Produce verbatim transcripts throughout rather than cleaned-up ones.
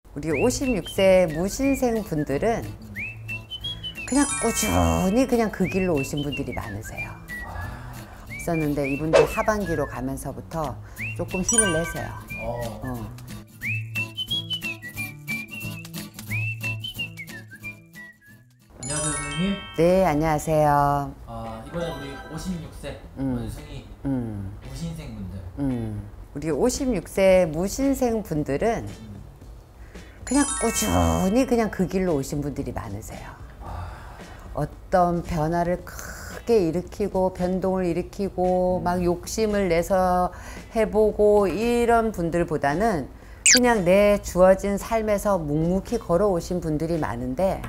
우리 오십육 세 무신생 분들은 그냥 꾸준히 그냥 그 길로 오신 분들이 많으세요. 있었는데 이분들 하반기로 가면서부터 조금 힘을 내세요. 어. 어. 안녕하세요, 선생님. 네, 안녕하세요. 아, 이번에 우리 오십육 세 음. 원숭이 음, 무신생분들. 음. 우리 오십육 세 무신생 분들은 그냥 꾸준히 그냥 그 길로 오신 분들이 많으세요. 어떤 변화를 크게 일으키고 변동을 일으키고 막 욕심을 내서 해보고 이런 분들보다는 그냥 내 주어진 삶에서 묵묵히 걸어오신 분들이 많은데,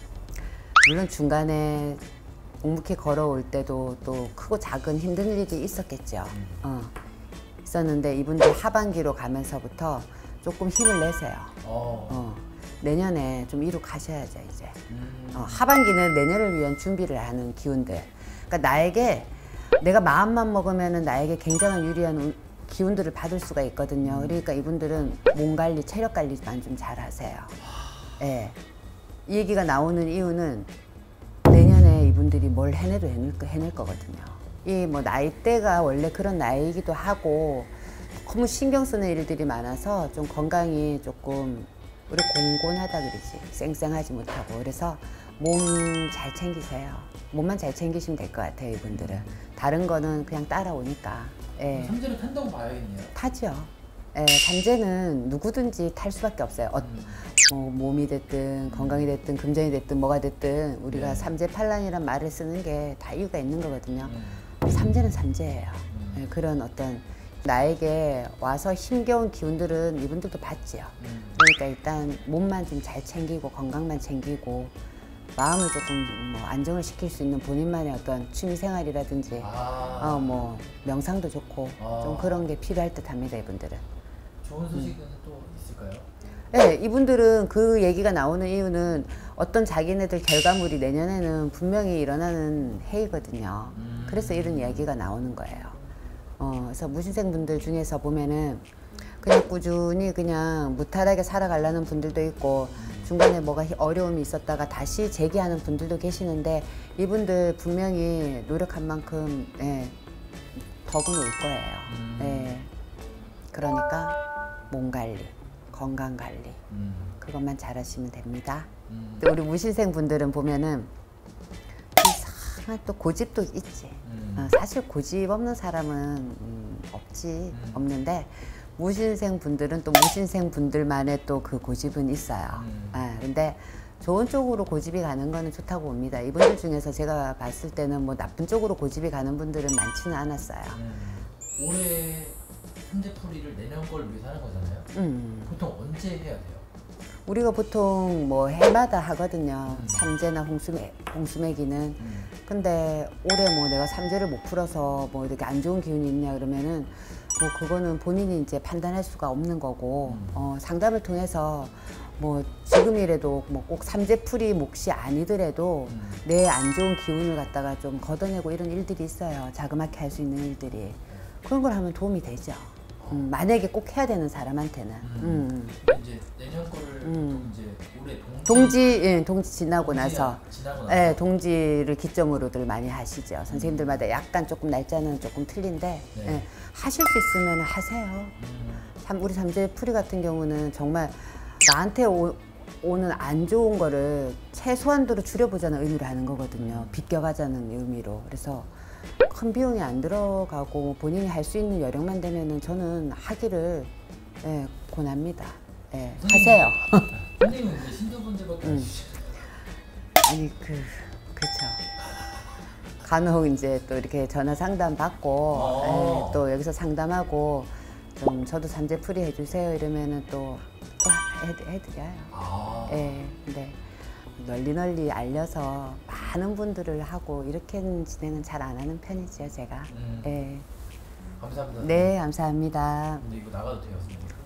물론 중간에 묵묵히 걸어올 때도 또 크고 작은 힘든 일이 있었겠죠. 어. 있었는데 이분들 하반기로 가면서부터 조금 힘을 내세요. 어. 어. 내년에 좀 이루 가셔야죠 이제. 음. 어, 하반기는 내년을 위한 준비를 하는 기운들. 그러니까 나에게 내가 마음만 먹으면은 나에게 굉장한 유리한 운, 기운들을 받을 수가 있거든요. 그러니까 이분들은 몸 관리, 체력 관리만 좀 잘 하세요. 예. 네. 이 얘기가 나오는 이유는 내년에 이분들이 뭘 해내도 해낼, 해낼 거거든요. 이 뭐 나이대가 원래 그런 나이이기도 하고 너무 신경 쓰는 일들이 많아서 좀 건강이 조금 우리 공곤하다 그러지. 쌩쌩하지 못하고. 그래서 몸 잘 챙기세요. 몸만 잘 챙기시면 될 것 같아요, 이분들은. 다른 거는 그냥 따라오니까. 예. 삼재를 탄다고 봐야겠네요. 타죠. 예, 삼재는 누구든지 탈 수밖에 없어요. 어, 음. 뭐 몸이 됐든 건강이 됐든 금전이 됐든 뭐가 됐든 우리가 네. 삼재팔란이란 말을 쓰는 게 다 이유가 있는 거거든요. 음. 삼재는 삼재예요. 음. 예, 그런 어떤 나에게 와서 힘겨운 기운들은 이분들도 받지요. 음. 그러니까 일단 몸만 좀 잘 챙기고 건강만 챙기고 마음을 조금 뭐 안정을 시킬 수 있는 본인만의 어떤 취미생활이라든지 아. 어 뭐 명상도 좋고 아. 좀 그런 게 필요할 듯합니다, 이분들은. 좋은 소식은 또 있을까요? 네, 이분들은 그 얘기가 나오는 이유는 어떤 자기네들 결과물이 내년에는 분명히 일어나는 해이거든요. 음. 그래서 이런 이야기가 나오는 거예요. 어, 그래서 무신생분들 중에서 보면은 그냥 꾸준히 그냥 무탈하게 살아가려는 분들도 있고 중간에 뭐가 어려움이 있었다가 다시 재기하는 분들도 계시는데 이분들 분명히 노력한 만큼 예, 덕은 올 거예요. 음. 예. 그러니까 몸 관리, 건강 관리 음. 그것만 잘하시면 됩니다. 음. 또 우리 무신생 분들은 보면은 이상한 또 고집도 있지. 음. 어, 사실 고집 없는 사람은 음, 없지. 음. 없는데 무신생 분들은 또 무신생 분들만의 또 그 고집은 있어요. 음. 아, 근데 좋은 쪽으로 고집이 가는 거는 좋다고 봅니다. 이분들 중에서 제가 봤을 때는 뭐 나쁜 쪽으로 고집이 가는 분들은 많지는 않았어요. 음. 올해 삼재풀이를 내년 걸 위해서 하는 거잖아요. 음. 보통 언제 해야 돼요? 우리가 보통 뭐 해마다 하거든요. 음. 삼재나 홍수매, 홍수매기는. 음. 근데 올해 뭐 내가 삼재를 못 풀어서 뭐 이렇게 안 좋은 기운이 있냐 그러면은 뭐 그거는 본인이 이제 판단할 수가 없는 거고 음. 어, 상담을 통해서 뭐 지금이라도 뭐 꼭 삼재풀이 몫이 아니더라도 음. 내 안 좋은 기운을 갖다가 좀 걷어내고 이런 일들이 있어요. 자그맣게 할 수 있는 일들이. 그런 걸 하면 도움이 되죠. 음, 만약에 꼭 해야 되는 사람한테는. 음. 음. 근데 이제 내년 거를 음. 보통 이제 올해 동지, 동지, 예, 동지 지나고 동지가 나서, 지나고 나서 예, 동지를 기점으로들 많이 하시죠. 선생님들마다 약간 조금 날짜는 조금 틀린데, 네. 예, 하실 수 있으면 하세요. 음. 참 우리 삼재풀이 같은 경우는 정말 나한테 오, 오는 안 좋은 거를 최소한도로 줄여보자는 의미로 하는 거거든요. 비껴가자는 의미로. 그래서 큰 비용이 안 들어가고 본인이 할 수 있는 여력만 되면은 저는 하기를 예, 권합니다. 예, 하세요. 선생님은 이제 신도분들밖에 안 음. 주시죠. 아니 그 그렇죠. 간혹 이제 또 이렇게 전화 상담 받고 어. 예, 또 여기서 상담하고 좀 저도 삼재풀이 해주세요 이러면은 또, 또 해, 해드려요. 아. 예, 근데 널리 널리 알려서 많은 분들을 하고 이렇게는 진행은 잘 안 하는 편이죠 제가. 음. 예. 감사합니다. 네, 감사합니다. 근데 이거 나가도 돼요, 선생님?